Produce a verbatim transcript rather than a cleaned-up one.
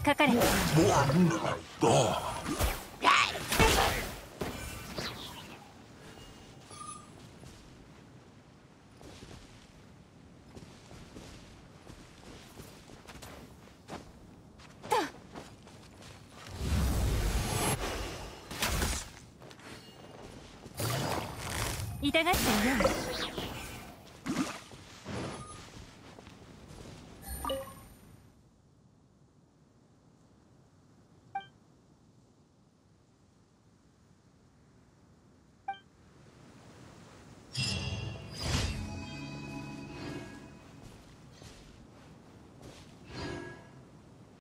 かかれ。 痛がっていよう。